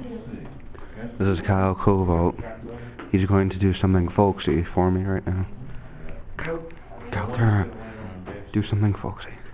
This is Kyle Kovolt. He's going to do something folksy for me right now. Kyle, turn around. Do something folksy.